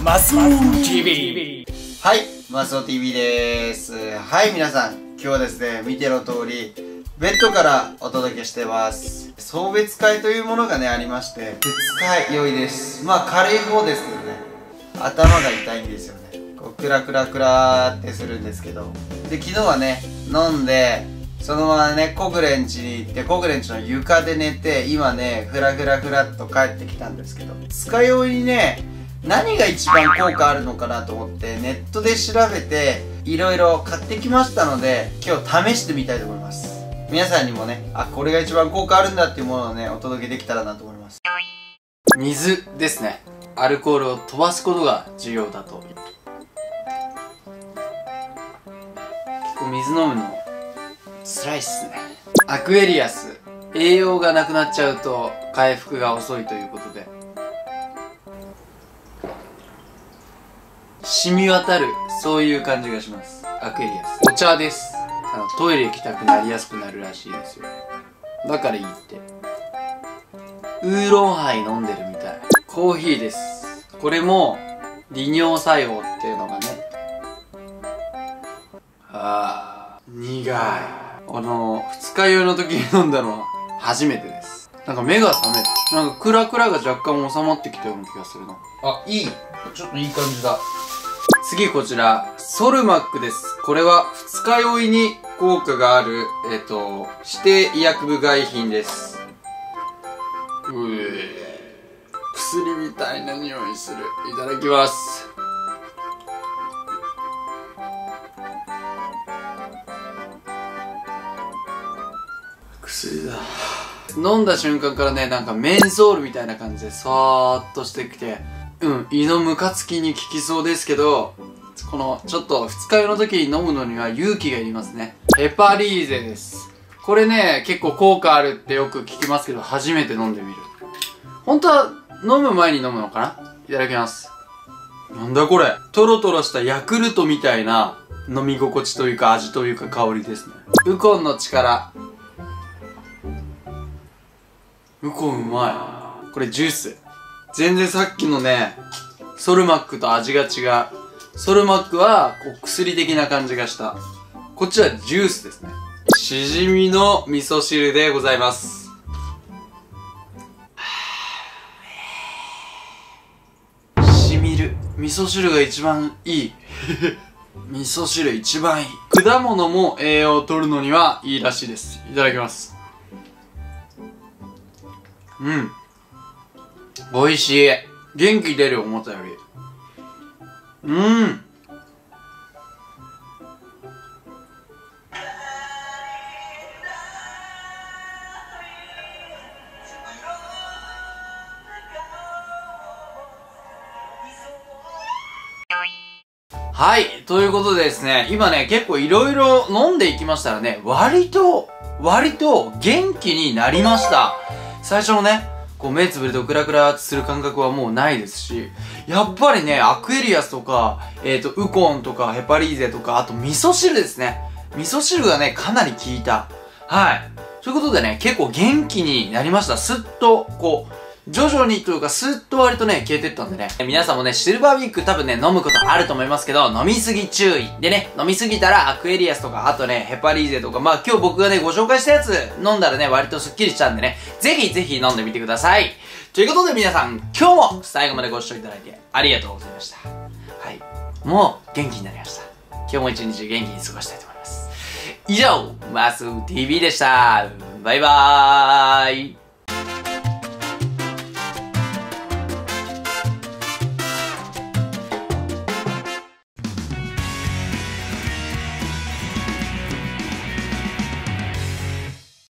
マスオ TV。 はい、マスオ TV です。はい、皆さん、今日はですね、見ての通りベッドからお届けしてます。送別会というものがねありまして、二日酔いです。まあ軽い方ですけどね、頭が痛いんですよね。こうクラクラクラってするんですけど、で昨日はね飲んでそのままねコグレンチに行って、コグレンチの床で寝て、今ねフラフラフラっと帰ってきたんですけど、二日酔いにね何が一番効果あるのかなと思ってネットで調べていろいろ買ってきましたので、今日試してみたいと思います。皆さんにもね、これが一番効果あるんだっていうものをねお届けできたらなと思います。 水ですね。アルコールを飛ばすことが重要だと。結構水飲むの辛いっすね。アクエリアス、栄養がなくなっちゃうと回復が遅いということで、染み渡る、そういう感じがします。アクエリアスお茶です。トイレ行きたくなりやすくなるらしいですよ。だからいいって。ウーロンハイ飲んでるみたい。コーヒーです。これも利尿作用っていうのがね、苦い。二日酔いの時に飲んだのは初めてです。なんか目が覚める。なんかクラクラが若干収まってきたような気がするな。 いい、ちょっといい感じだ。 次こちら、ソルマックです。これは二日酔いに効果がある、指定医薬部外品です。薬みたいな匂いする。いただきます。薬だ。飲んだ瞬間からね、なんかメンソールみたいな感じでさーっとしてきて、胃のムカつきに効きそうですけど、このちょっと二日酔いの時に飲むのには勇気がいりますね。ヘパリーゼです。これね結構効果あるってよく聞きますけど、初めて飲んでみる。本当は飲む前に飲むのかな。いただきます。なんだこれ、トロトロしたヤクルトみたいな飲み心地というか味というか香りですね。ウコンの力。ウコンうまい。これジュース。全然さっきのねソルマックと味が違う。ソルマックはこう薬的な感じがした。こっちはジュースですね。しじみの味噌汁でございます。しみる。味噌汁が一番いい味噌汁一番いい。果物も栄養を取るのにはいいらしいです。いただきます。美味しい。元気出る、思ったより。はい、ということでですね、今ね、結構いろいろ飲んでいきましたらね、割と元気になりました。最初のね、こう目つぶるとクラクラってする感覚はもうないですし、やっぱりね、アクエリアスとか、ウコンとかヘパリーゼとか、あと味噌汁ですね。味噌汁がね、かなり効いた。はい。ということでね、結構元気になりました。すっと、こう、徐々にというか、スッと割とね、消えてったんでね。皆さんもね、シルバーウィーク多分ね、飲むことあると思いますけど、飲みすぎ注意。でね、飲みすぎたらアクエリアスとか、あとね、ヘパリーゼとか、まあ今日僕がね、ご紹介したやつ飲んだらね、割とスッキリしたんでね、ぜひぜひ飲んでみてください。ということで皆さん、今日も最後までご視聴いただいてありがとうございました。はい。もう元気になりました。今日も一日元気に過ごしたいと思います。以上、マスオ TV でした。バイバーイ。